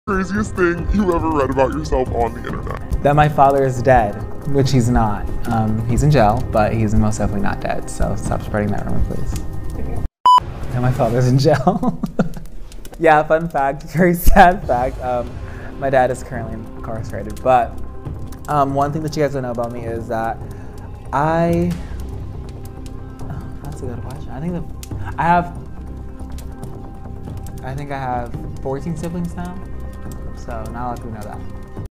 Craziest thing you ever read about yourself on the internet? That my father is dead, which he's not. He's in jail, but he's most definitely not dead, so stop spreading that rumor, please. And my father's in jail. Yeah, fun fact, very sad fact. My dad is currently incarcerated, but one thing that you guys don't know about me is that that's a good question. I think I have 14 siblings now, so not a lot of people know that.